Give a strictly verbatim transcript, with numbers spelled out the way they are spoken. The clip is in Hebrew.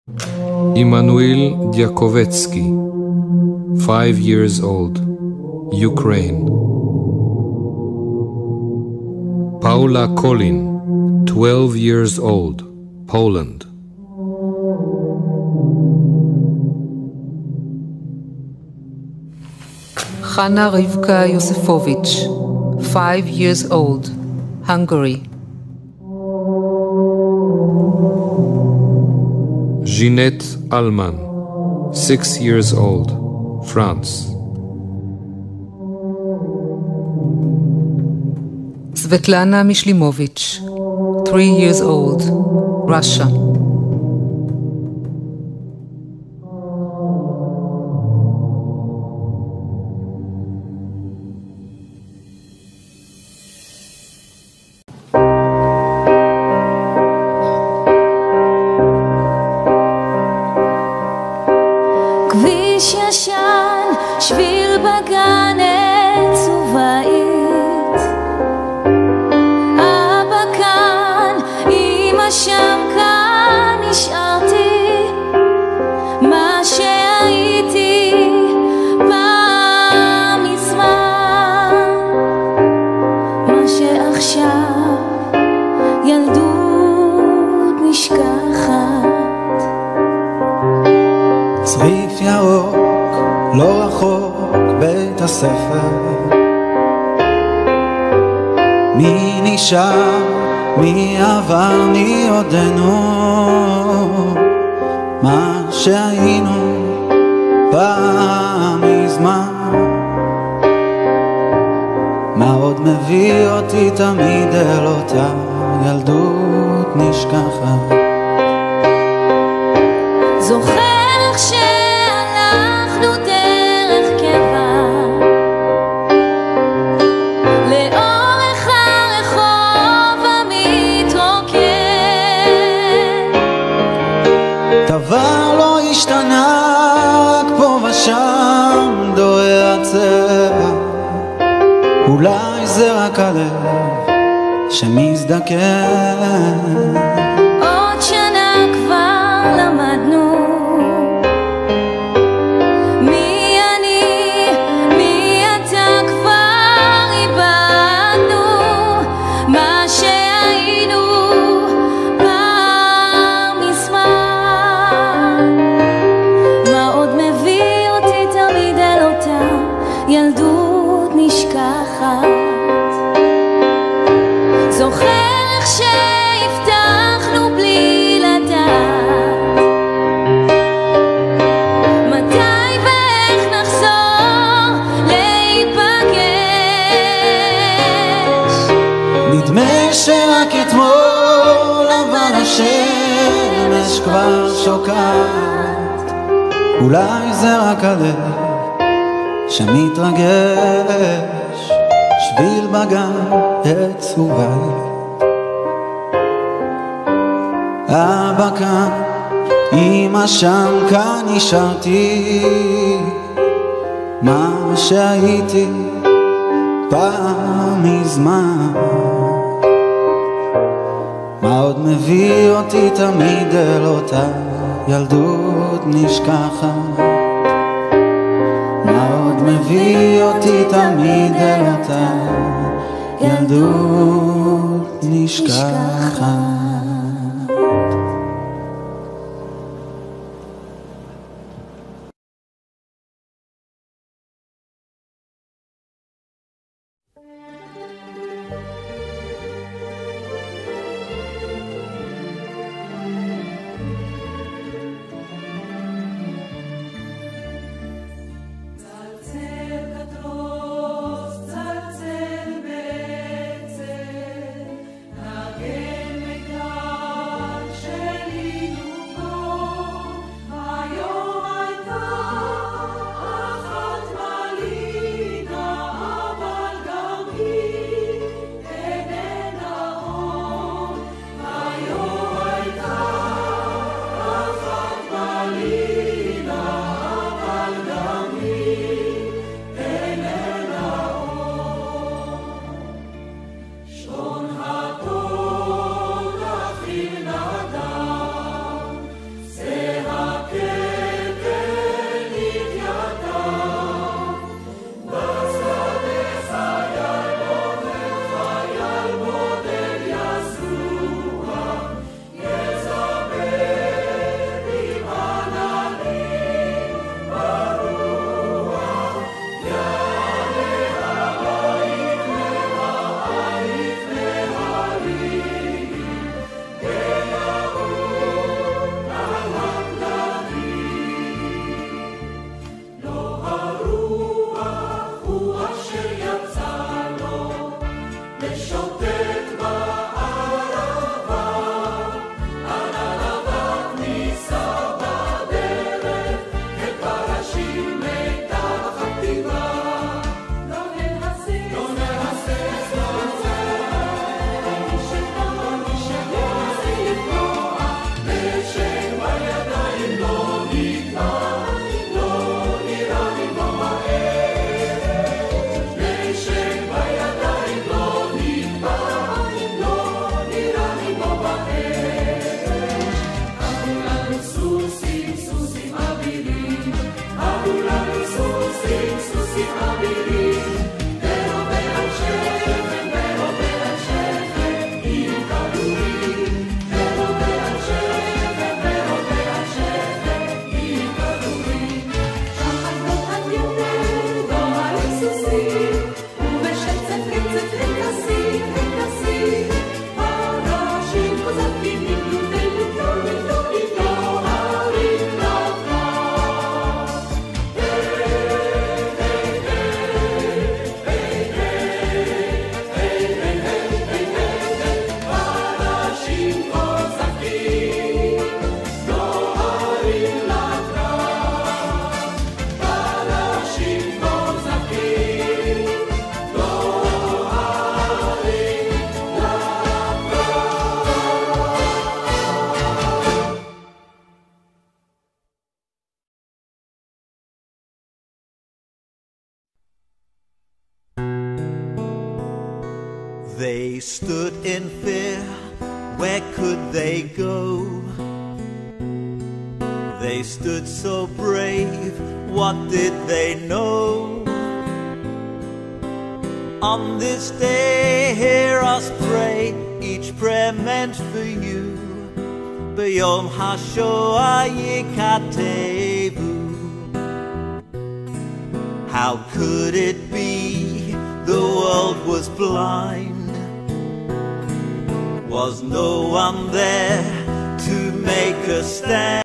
Immanuel Diakovetsky, five years old, Ukraine. Paula Kolin, twelve years old, Poland. Hanna Rivka Yosefovich, five years old, Hungary. Ginette Alman, six years old, France. Svetlana Mishlimovich, three years old, Russia. כביש ישן, שביל בגן, עץ ובית. אבא כאן, אמא שם, כאן נשארתי. מה שהייתי פעם מזמן, מה שעכשיו ילדות נשכחת. צריף ירוק, לא רחוק בית הספר. מי נשאר, מי עבר, מי עודנו, מה שהיינו פעם מזמן. מה עוד מביא אותי תמיד אל אותה ילדות נשכחת. זוכר איך שהלכנו דרך קבע לאורך הרחוב המתרוקן. דבר לא השתנה, רק פה ושם דוהר הצבע. אולי זה רק הלב שמזדקן. עוד שנה כבר למדנו מי אני, מי אתה, כבר איבדנו מה שהיינו פעם מזמן. מה עוד מביא אותי תמיד אל אותה ילדות נשכחת. זוכר איך שהבטחנו בלי לדעת מתי ואיך נחזור להיפגש. נדמה שרק אתמול אבל השמש כבר שוקעת. אולי זה רק הלב שמתרגש. שביל בגן, עץ ובית. אבא כאן, אמא שם, כאן נשארתי. מה שהייתי פעם מזמן. מה עוד מביא אותי תמיד אל אותה ילדות נשכחת. מה עוד מביא אותי תמיד אל אותה ילדות נשכחת. צלצל בעצם, נגן מגע They stood in fear, where could they go? They stood so brave, what did they know? On this day hear us pray, each prayer meant for you. B'yom HaShoah Yikatevu. How could it be the world was blind? Was no one there to make a stand?